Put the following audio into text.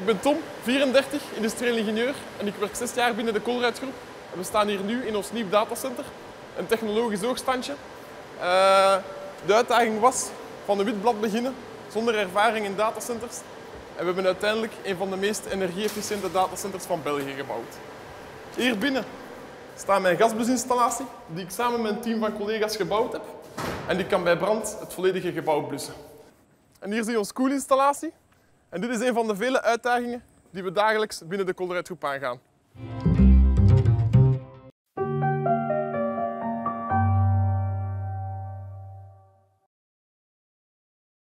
Ik ben Tom, 34, industrieel ingenieur en ik werk 6 jaar binnen de Colruyt-groep. We staan hier nu in ons nieuw datacenter, een technologisch hoogstandje. De uitdaging was van een wit blad beginnen, zonder ervaring in datacenters. En we hebben uiteindelijk een van de meest energie-efficiënte datacenters van België gebouwd. Hier binnen staat mijn gasblusinstallatie, die ik samen met een team van collega's gebouwd heb. En die kan bij brand het volledige gebouw blussen. En hier zie je onze koelinstallatie. En dit is een van de vele uitdagingen die we dagelijks binnen de Colruyt-groep aangaan.